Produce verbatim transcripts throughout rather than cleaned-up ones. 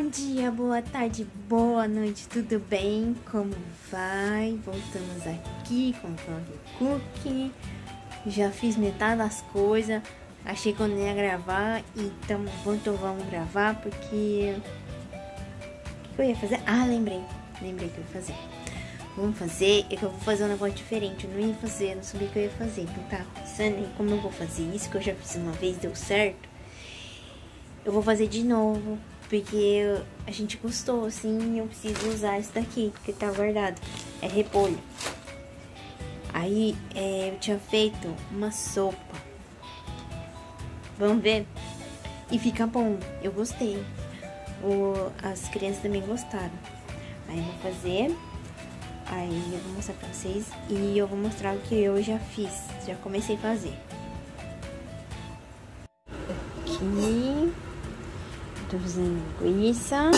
Bom dia, boa tarde, boa noite, tudo bem? Como vai? Voltamos aqui com o Vlog Cookie. Já fiz metade das coisas. Achei que eu não ia gravar, então vamos gravar porque... O que eu ia fazer? Ah, lembrei. Lembrei que eu ia fazer. Vamos fazer, é que eu vou fazer um negócio diferente. Eu não ia fazer, eu não sabia que eu ia fazer. Então tá pensando em como eu vou fazer isso, que eu já fiz uma vez, deu certo. Eu vou fazer de novo, porque a gente gostou, assim, eu preciso usar isso daqui, que tá guardado. É repolho. Aí, é, eu tinha feito uma sopa. Vamos ver? E fica bom, eu gostei. O, as crianças também gostaram. Aí eu vou fazer, aí eu vou mostrar pra vocês e eu vou mostrar o que eu já fiz, já comecei a fazer. Aqui, tô fazendo linguiça.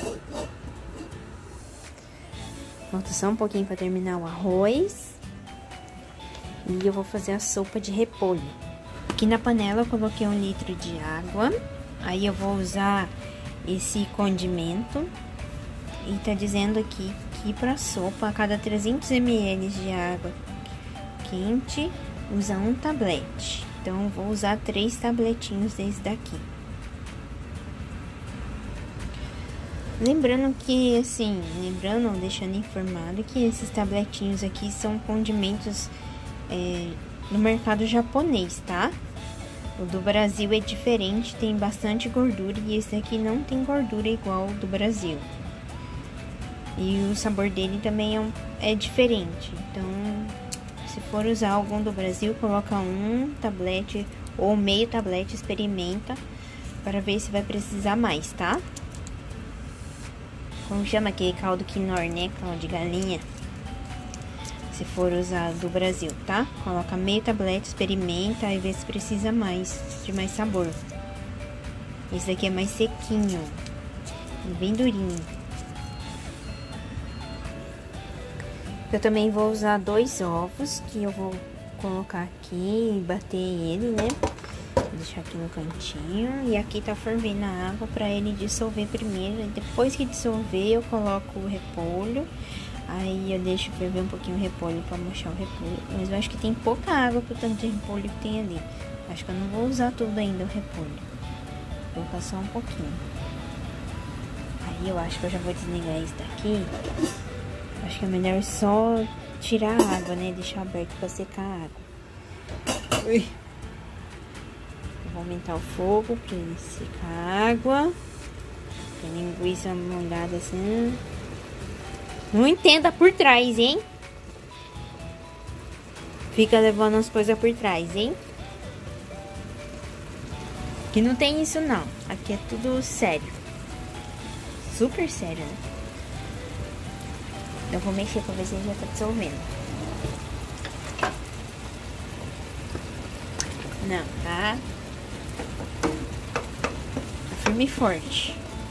Falta só um pouquinho pra terminar o arroz. E eu vou fazer a sopa de repolho. Aqui na panela eu coloquei um litro de água. Aí eu vou usar esse condimento. E tá dizendo aqui que para sopa, a cada trezentos mililitros de água quente, usa um tablete. Então eu vou usar três tabletinhos desse daqui. Lembrando que, assim, lembrando, deixando informado que esses tabletinhos aqui são condimentos é, no mercado japonês, tá? O do Brasil é diferente, tem bastante gordura e esse aqui não tem gordura igual ao do Brasil. E o sabor dele também é, um, é diferente, então se for usar algum do Brasil, coloca um tablete ou meio tablete, experimenta para ver se vai precisar mais, tá? Como chama aquele caldo quinor, né? Caldo de galinha. Se for usar do Brasil, tá? Coloca meio tablete, experimenta e vê se precisa mais, de mais sabor. Esse daqui é mais sequinho, bem durinho. Eu também vou usar dois ovos, que eu vou colocar aqui e bater ele, né? Vou deixar aqui no cantinho. E aqui tá fervendo a água pra ele dissolver primeiro. E depois que dissolver, eu coloco o repolho. Aí eu deixo ferver um pouquinho o repolho pra murchar o repolho. Mas eu acho que tem pouca água pro tanto de repolho que tem ali. Acho que eu não vou usar tudo ainda o repolho. Vou colocar só um pouquinho. Aí eu acho que eu já vou desligar isso daqui. Acho que é melhor só tirar a água, né? Deixar aberto pra secar a água. Ui. Eu vou aumentar o fogo pra ele secar a água. Tem linguiça molhada assim. Não entenda por trás, hein? Fica levando as coisas por trás, hein? Aqui não tem isso, não. Aqui é tudo sério. Super sério, né? Eu vou mexer pra ver se ele já tá dissolvendo. Não, tá? Tá firme e forte.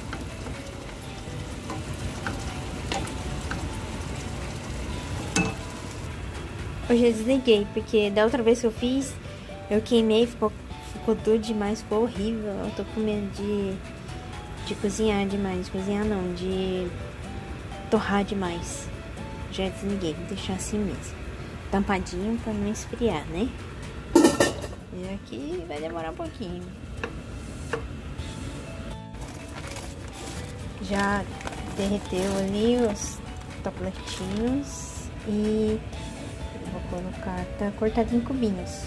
Eu já desliguei, porque da outra vez que eu fiz, eu queimei, ficou, ficou tudo demais, ficou horrível. Eu tô com medo de, de cozinhar demais. Cozinhar não, de torrar demais. Já desliguei, vou deixar assim mesmo. Tampadinho pra não esfriar, né? E aqui vai demorar um pouquinho. Já derreteu ali os tabletinhos e vou colocar, tá cortado em cubinhos.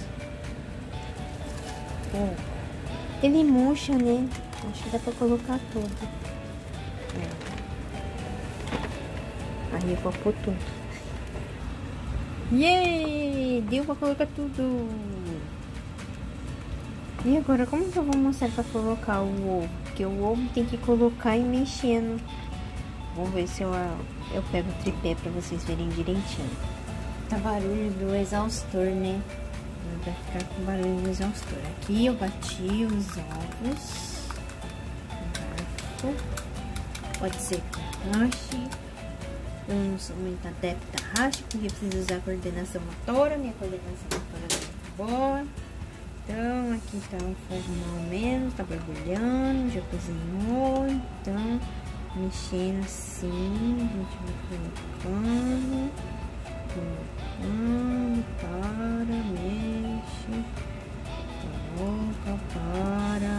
Oh, ele murcha, né? Acho que dá pra colocar tudo. É. Aí eu vou pôr tudo. Yay! Deu pra colocar tudo. E agora, como que eu vou mostrar pra colocar o ovo? Porque o ovo tem que colocar e mexendo. Vamos ver se eu, eu pego o tripé pra vocês verem direitinho. Tá barulho do exaustor, né? Vai ficar com barulho do exaustor. Aqui eu bati os ovos. Pode ser que rache. Eu não sou muito adepta a racha, porque eu preciso usar a coordenação motora. Minha coordenação motora é boa. Então, aqui tá o fogo mais ou menos, tá borbulhando, já cozinhou. Então, mexendo assim, a gente vai colocando, colocando, para, mexe, coloca, para,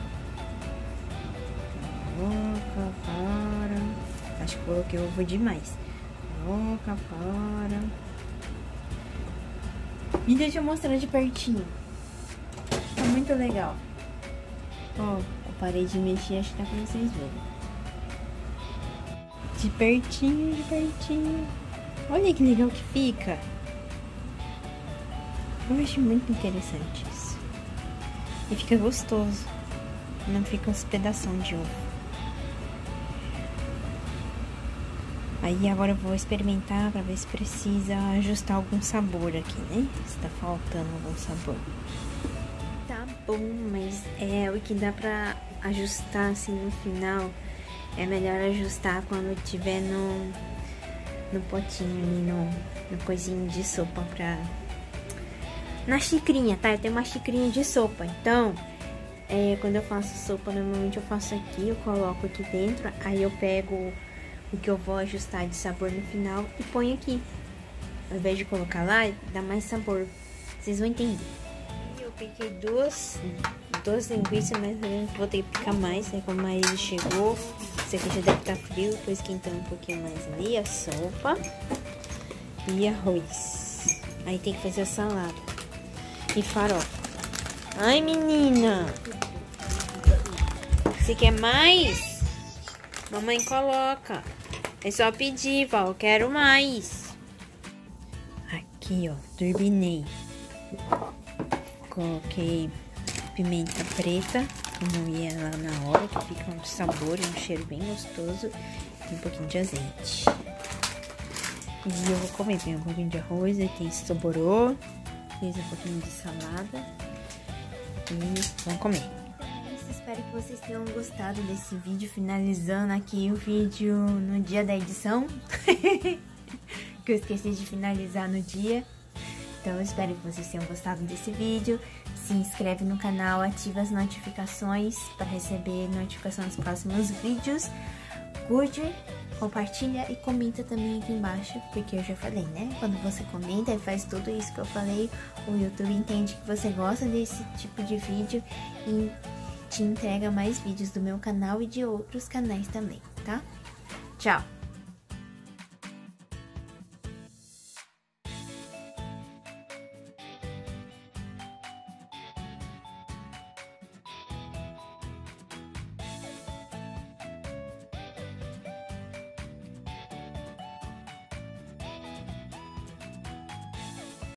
coloca, para. Acho que coloquei ovo demais. Coloca, para. E deixa eu mostrar de pertinho. Tá muito legal. Ó, eu parei de mexer, acho que dá pra vocês verem. De pertinho, de pertinho. Olha que legal que fica. Eu acho muito interessante isso. E fica gostoso. Não fica uns pedaços de ovo. Aí agora eu vou experimentar pra ver se precisa ajustar algum sabor aqui, né? Se tá faltando algum sabor. Tá bom, mas é o que dá pra ajustar assim no final. É melhor ajustar quando tiver no, no potinho ali, no, no coisinho de sopa pra... Na xicrinha, tá? Eu tenho uma xicrinha de sopa, então... É, quando eu faço sopa, normalmente eu faço aqui, eu coloco aqui dentro, aí eu pego o que eu vou ajustar de sabor no final e ponho aqui. Ao invés de colocar lá, dá mais sabor. Vocês vão entender. Eu piquei duas, duas linguiças, mas eu vou ter que picar mais, né? Como o marido chegou, isso aqui já deve estar frio, tô esquentando um pouquinho mais ali, a sopa e arroz. Aí tem que fazer a salada e farofa. Ai, menina! Você quer mais? Mamãe coloca. É só pedir, Val. Eu quero mais. Aqui, ó. Turbinei. Coloquei pimenta preta. Como ia lá na hora, que fica um sabor e um cheiro bem gostoso. E um pouquinho de azeite. E eu vou comer. Tem um pouquinho de arroz. Aí tem soborô. Fiz um pouquinho de salada. E vamos comer. Espero que vocês tenham gostado desse vídeo, finalizando aqui o vídeo no dia da edição. Que eu esqueci de finalizar no dia. Então eu espero que vocês tenham gostado desse vídeo. Se inscreve no canal, ativa as notificações para receber notificação dos próximos vídeos. Curte, compartilha e comenta também aqui embaixo, porque eu já falei, né? Quando você comenta e faz tudo isso que eu falei, o YouTube entende que você gosta desse tipo de vídeo e te entrega mais vídeos do meu canal e de outros canais também, tá? Tchau!